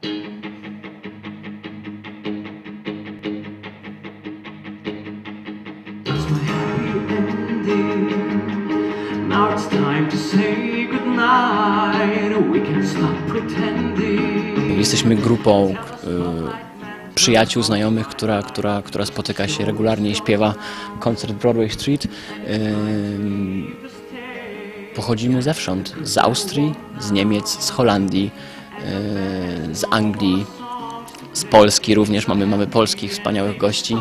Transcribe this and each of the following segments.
Now it's time to say goodnight. We can stop pretending. Jesteśmy grupą przyjaciół, znajomych, która spotyka się regularnie i śpiewa koncert Broadway Street. Pochodzimy zewsząd, z Austrii, z Niemiec, z Holandii, z Anglii, z Polski również. Mamy polskich wspaniałych gości.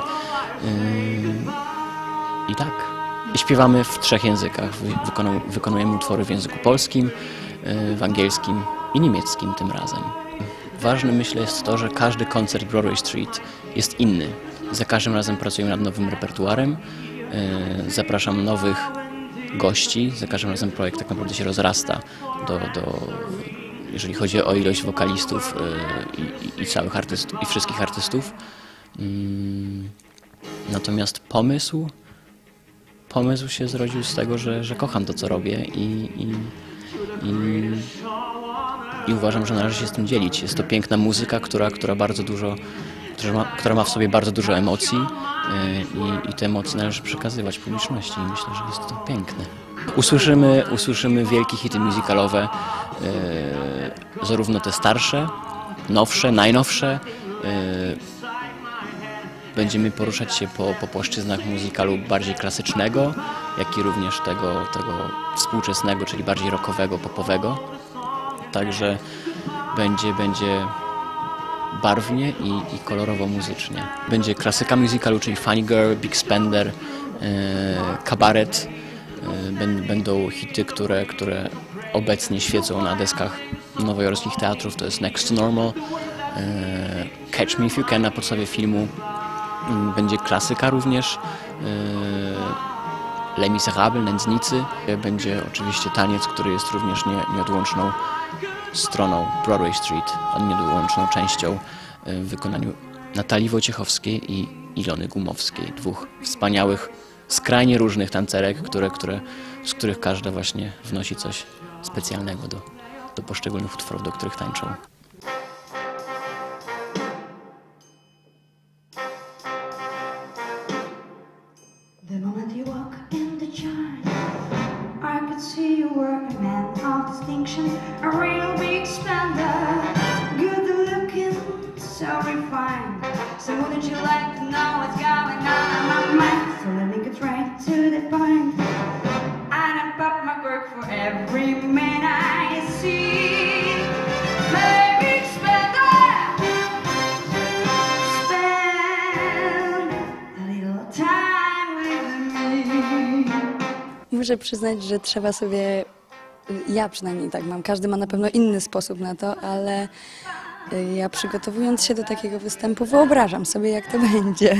I tak. Śpiewamy w 3 językach. Wykonujemy utwory w języku polskim, w angielskim i niemieckim tym razem. Ważne, myślę, jest to, że każdy koncert Broadway Street jest inny. Za każdym razem pracujemy nad nowym repertuarem. Zapraszam nowych gości. Za każdym razem projekt tak naprawdę się rozrasta jeżeli chodzi o ilość wokalistów i całych artystów, i wszystkich artystów. Natomiast pomysł się zrodził z tego, że kocham to, co robię i uważam, że należy się z tym dzielić. Jest to piękna muzyka, która ma w sobie bardzo dużo emocji i te emocje należy przekazywać publiczności i myślę, że jest to piękne. Usłyszymy wielkie hity musicalowe, zarówno te starsze, nowsze, najnowsze. Będziemy poruszać się po płaszczyznach muzykalu bardziej klasycznego, jak i również tego współczesnego, czyli bardziej rockowego, popowego. Także będzie barwnie i kolorowo muzycznie. Będzie klasyka musicalu, czyli Funny Girl, Big Spender, Kabaret. Będą hity, które obecnie świecą na deskach nowojorskich teatrów. To jest Next to Normal, Catch Me If You Can na podstawie filmu. Będzie klasyka również, Les Misérables, Nędznicy. Będzie oczywiście taniec, który jest również nieodłączną stroną Broadway Street, nieodłączną częścią w wykonaniu Natalii Wojciechowskiej i Ilony Gumowskiej. 2 wspaniałych, skrajnie różnych tancerek, z których każda właśnie wnosi coś specjalnego do poszczególnych utworów, do których tańczą. The moment you walk in the church, I could see you were a man of distinction, a real big spender, good looking, so refined. So wouldn't you like to know what's going on in my mind? So let me get right to the point. I don't pop my cork for every man I see. Big spender, spend a little time with me. Muszę przyznać, że trzeba sobie, ja przynajmniej tak mam, każdy ma na pewno inny sposób na to, ale ja przygotowując się do takiego występu wyobrażam sobie, jak to będzie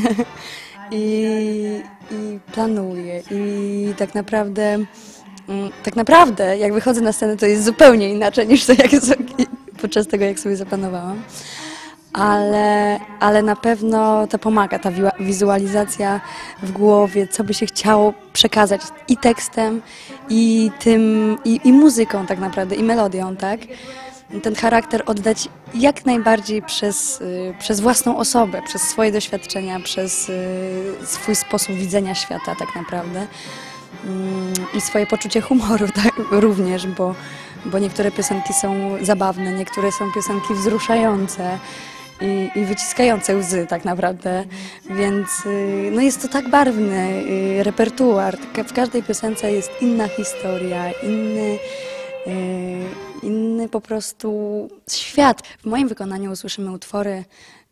i planuję i tak naprawdę jak wychodzę na scenę, to jest zupełnie inaczej niż to podczas tego, jak sobie zaplanowałam. Ale na pewno to pomaga, ta wizualizacja w głowie, co by się chciało przekazać i tekstem, i muzyką tak naprawdę, i melodią, tak? Ten charakter oddać jak najbardziej przez własną osobę, przez swoje doświadczenia, przez swój sposób widzenia świata tak naprawdę. I swoje poczucie humoru tak, również, bo niektóre piosenki są zabawne, niektóre są piosenki wzruszające i wyciskające łzy tak naprawdę, więc no jest to tak barwny repertuar. W każdej piosence jest inna historia, inny po prostu świat. W moim wykonaniu usłyszymy utwory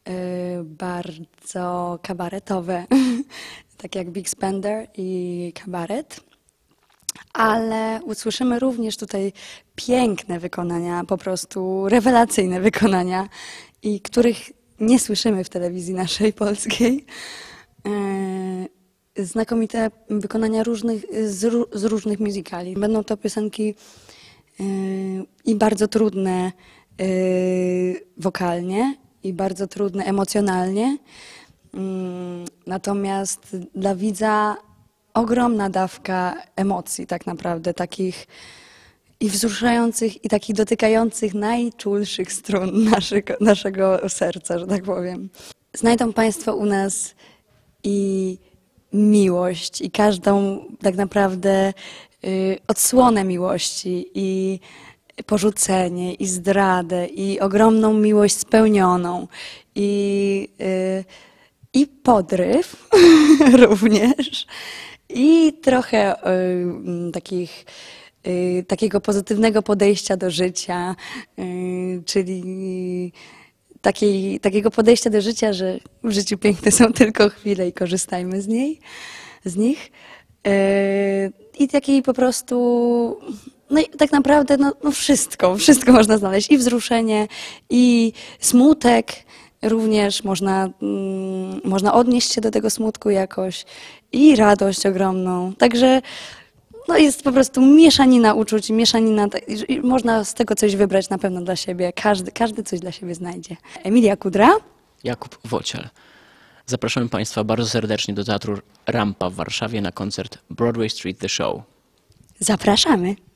bardzo kabaretowe, tak jak Big Spender i Kabaret, ale usłyszymy również tutaj piękne wykonania, po prostu rewelacyjne wykonania, i których nie słyszymy w telewizji naszej polskiej. Znakomite wykonania z różnych musicali. Będą to piosenki i bardzo trudne wokalnie, i bardzo trudne emocjonalnie. Natomiast dla widza ogromna dawka emocji tak naprawdę, takich i wzruszających, i takich dotykających najczulszych strun naszego serca, że tak powiem. Znajdą Państwo u nas i miłość, i każdą tak naprawdę odsłonę miłości, i porzucenie, i zdradę, i ogromną miłość spełnioną, i podryw również, i trochę takiego pozytywnego podejścia do życia, czyli takiego podejścia do życia, że w życiu piękne są tylko chwile i korzystajmy z nich. I takiej po prostu, no i tak naprawdę no wszystko można znaleźć. I wzruszenie, i smutek również, można odnieść się do tego smutku jakoś, i radość ogromną. Także no jest po prostu mieszanina uczuć, i można z tego coś wybrać na pewno dla siebie. Każdy coś dla siebie znajdzie. Emilia Kudra. Jakub Wociel. Zapraszamy Państwa bardzo serdecznie do Teatru Rampa w Warszawie na koncert Broadway Street The Show. Zapraszamy.